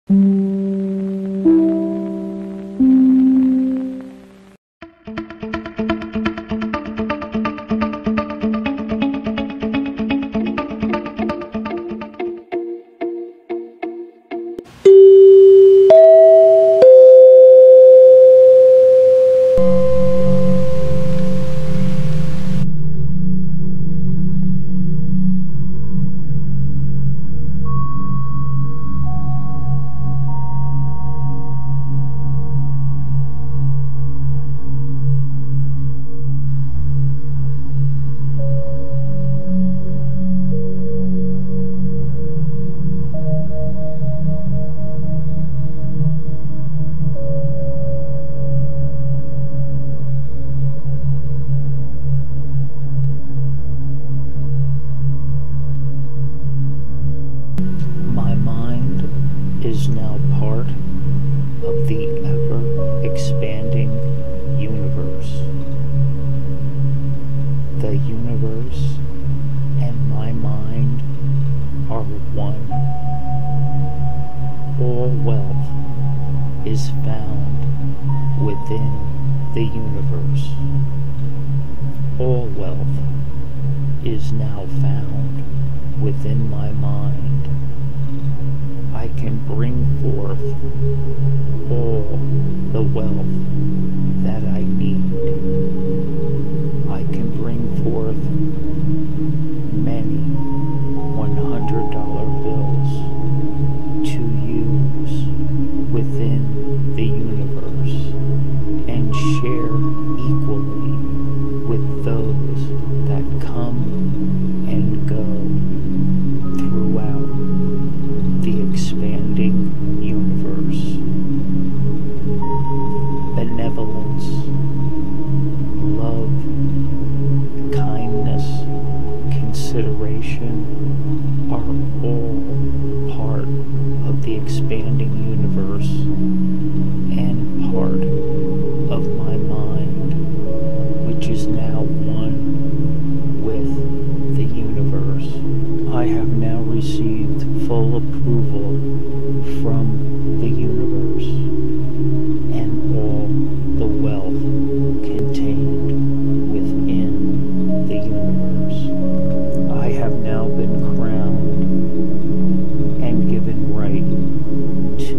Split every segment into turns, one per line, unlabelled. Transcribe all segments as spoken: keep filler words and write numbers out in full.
My mind is now part of the ever-expanding universe. The universe and my mind are one. All wealth is found within the universe. All wealth is now found within my mind. I can bring forth all the wealth that I need. I can bring forth many one hundred dollar bills to use within the universe and share equally with those that come and go throughout the expanding universe. Benevolence, love, kindness, consideration are all part of the expanding universe and part of my mind, which is now one with the universe. I have now received full approval from the universe and all the wealth contained within the universe. I have now been crowned and given right to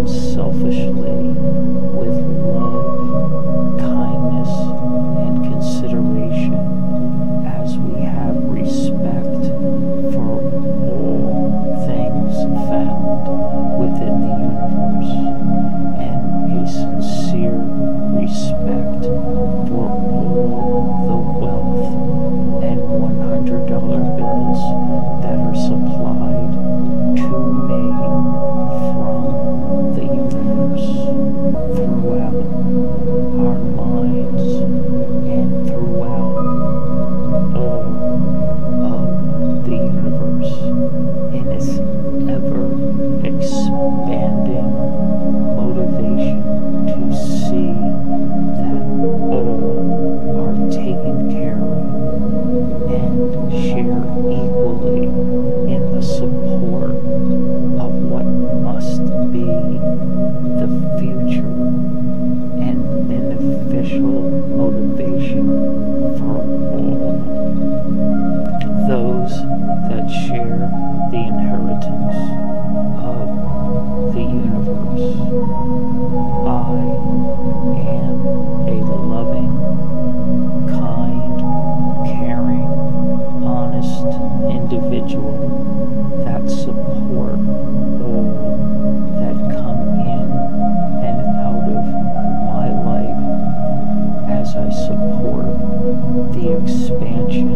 unselfishly with love, kindness, and consideration, as we have respect for all things found within the universe, and a sincere respect for all the wealth and one hundred dollar bills that are supplied to me from the universe throughout our minds and throughout all of the universe in its ever expanding motivation to see that all are taken care of and share equally in the support of what must be the future and beneficial motivation for all those that share the inheritance of the universe. I am a loving, kind, caring, honest individual that support all that come in and out of my life, as I support the expansion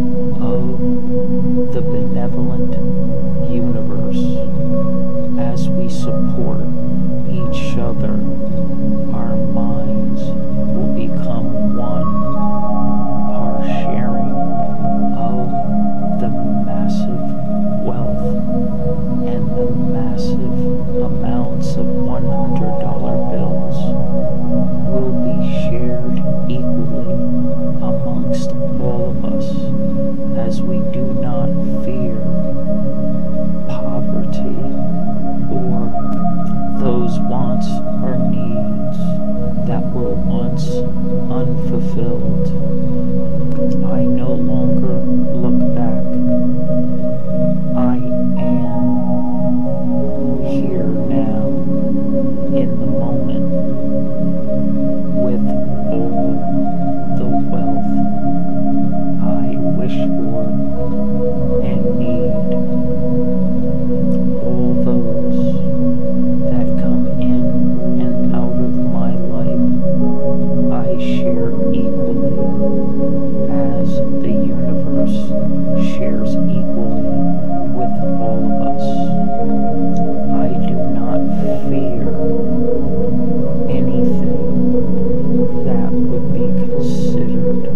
of the benevolent universe. As we support each other, our minds will become one. Our sharing of the massive wealth and the massive amounts of one hundred dollar bills will be shared equally amongst all of us, as we do not fear poverty or those wants or needs that were once unfulfilled. I no longer look back. I am here now in the moment with all the wealth I wish for and need. All those that come in and out of my life, I share equally, as the universe shares equally with all of us. I do not fear anything that would be considered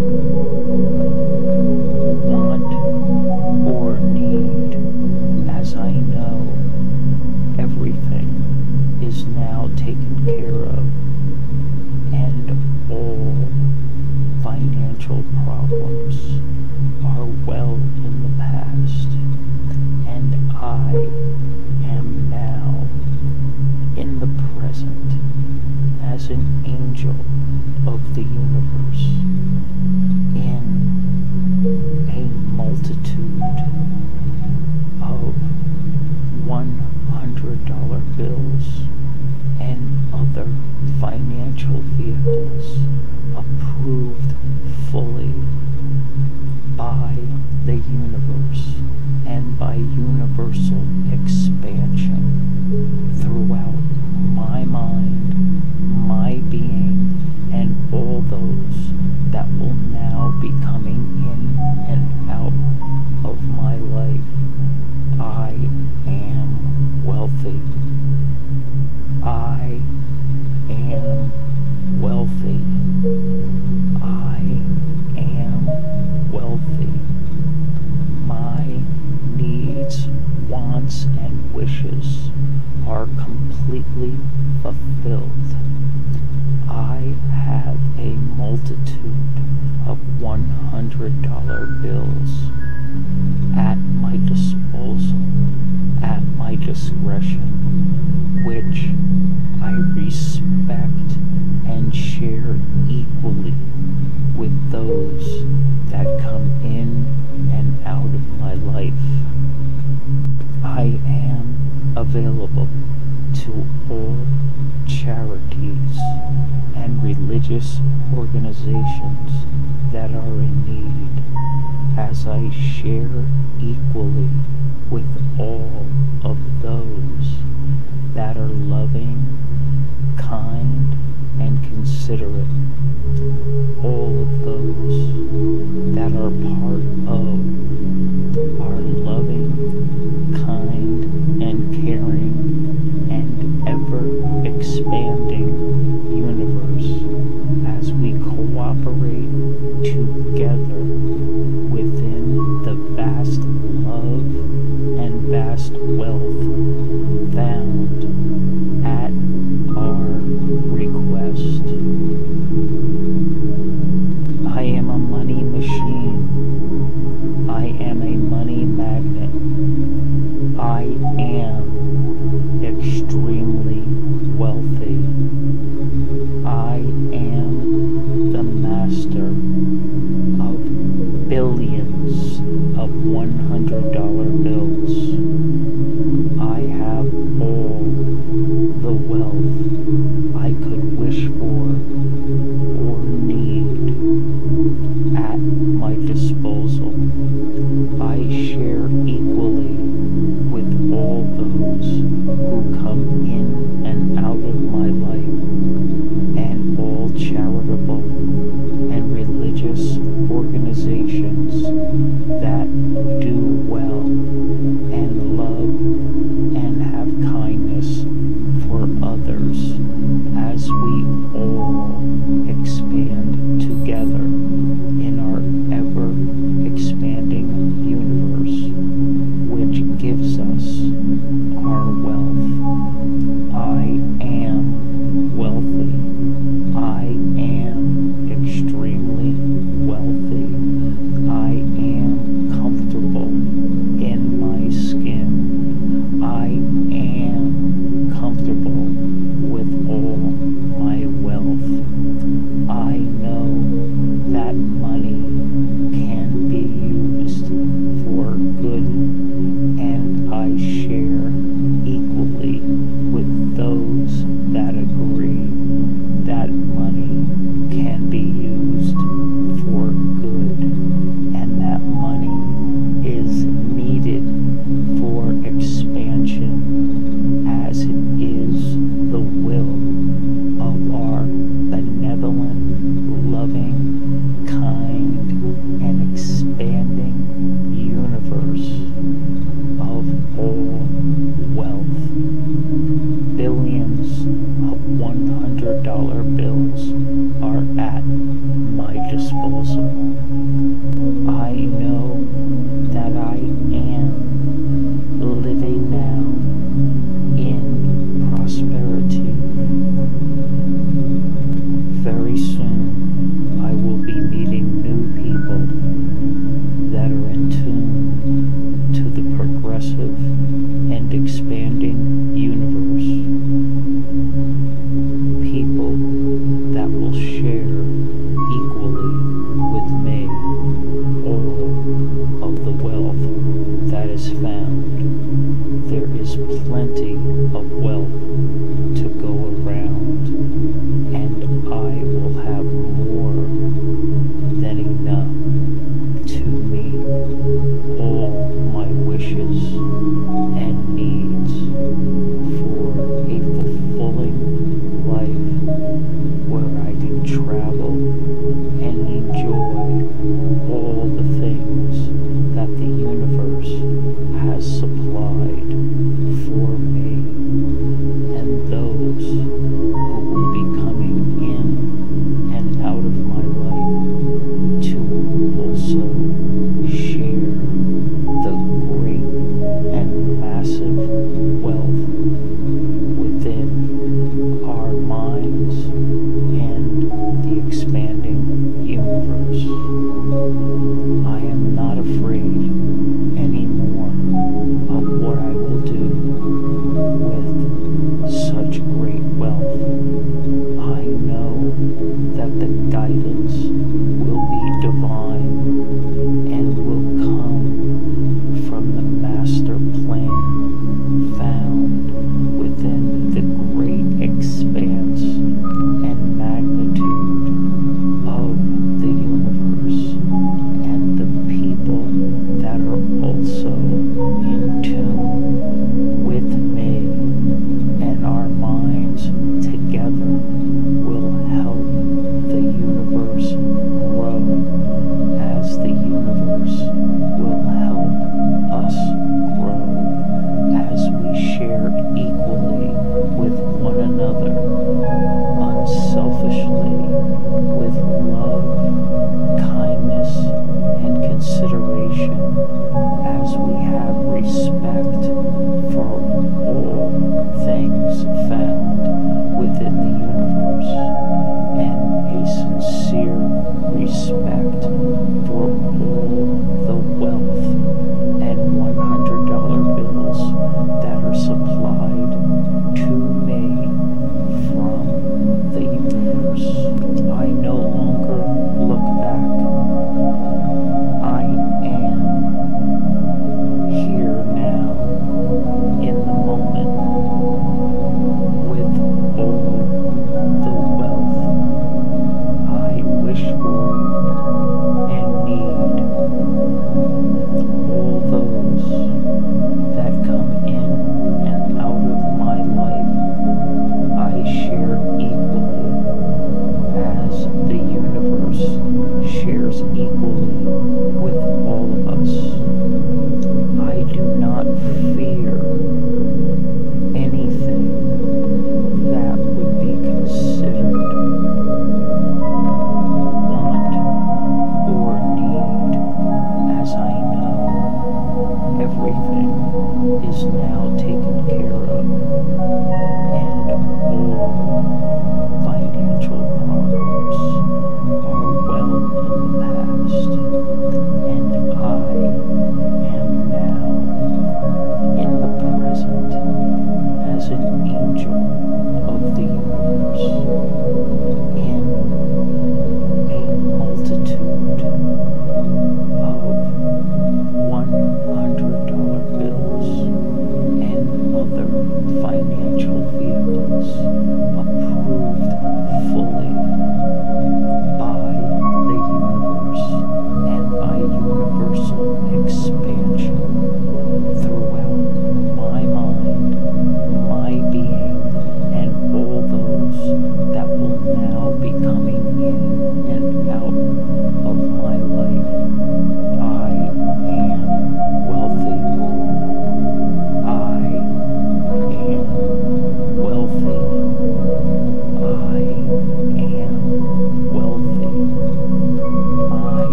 want or need, as I know everything is now taken care of, and all financial problems are well in the past, and I am now in the present as an angel of the universe in a multitude of one hundred dollar bills and other financial vehicles approved fully by the universe and by universal expansion throughout my mind, my being, and all those that will now be coming in and out of my life. I am wealthy. I am wealthy. I am wealthy. My needs, wants, and wishes are completely fulfilled. I have a multitude of one hundred dollar bills at my disposal, at my discretion, which I respect and share equally with those that come in and out of my life. I am available to all all charities and religious organizations that are in need, as I share equally with all of those that are loving, kind, and considerate, all of those that are part of our loving, kind, and caring, and ever-expanding universe, as we cooperate together within the vast love and vast wealth found at our request. I am a money machine. I am a money magnet. I am extremely wealthy. I am the master of billions of one hundred dollar bills. I have all the wealth I could wish for or need at my disposal. I share equally with all those who come in and out of my life, and all charitable and religious organizations that do well and love and have kindness for others, as we all expand together in our ever-expanding universe, which gives us our wealth. I am wealthy. I am extremely wealthy. I am comfortable in my skin. I am comfortable with all my wealth. I know that money can be used for good, and I share equally with those that agree that money can be used for good, and that money is needed for expansion, as it is the will of our benevolent, loving, kind, and expanding universe of all wealth. Billions of one hundred dollar bills are at my disposal. I know that I am living now in prosperity. Very soon I will be meeting new people that are in tune to the progressive and expanding universe. People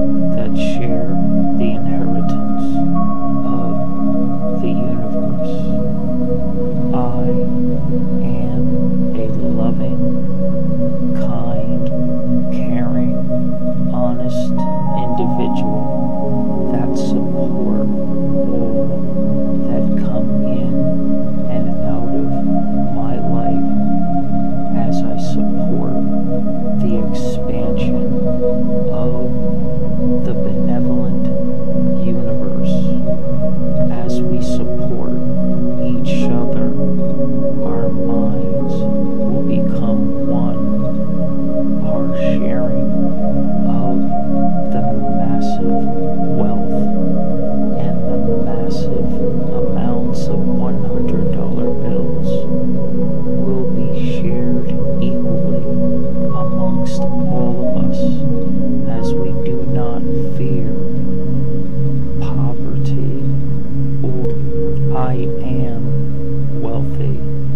that share the inheritance of the universe. I am a loving, kind, caring, honest individual that support all that come in and out of my life as I support the expansion of the benevolent universe. As we support each other, our minds will become one. Our sharing of the massive wealth and the massive amounts of one hundred dollar bills will be shared equally amongst all of us, as we do not fear poverty. Or I am wealthy.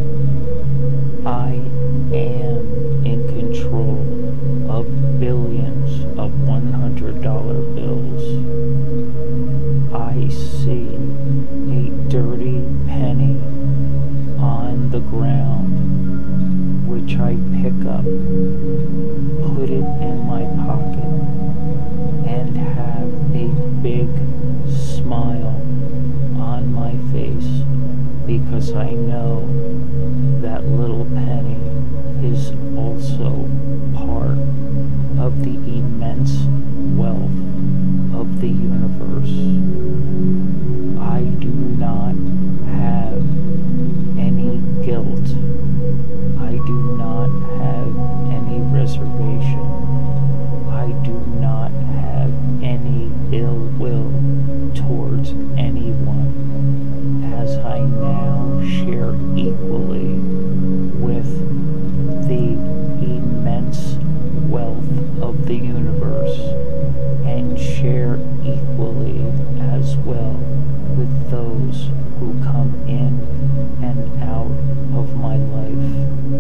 I am in control of billions of one hundred dollar bills. I see a dirty penny on the ground, which I pick up, put it in my pocket, and have a big smile on my face, because I know that little penny is also part of the immense wealth of the universe. I do not have any guilt. I do not have any reservation. I do not have any ill will towards anyone, as I now share equally with the immense wealth of the universe, and share equally as well with those who come in and out of my life.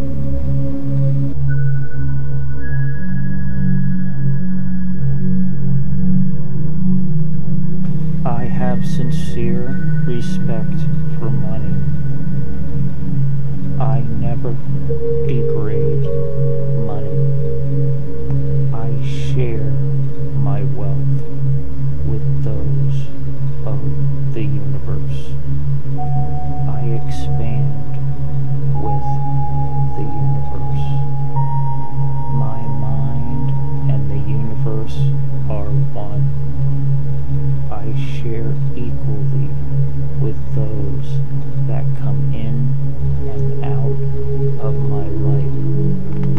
I have sincere respect for money. I never degrade money. I share my wealth with those of the universe. I expand with the universe. My mind and the universe are one. I share equally with those that come in and out of my life.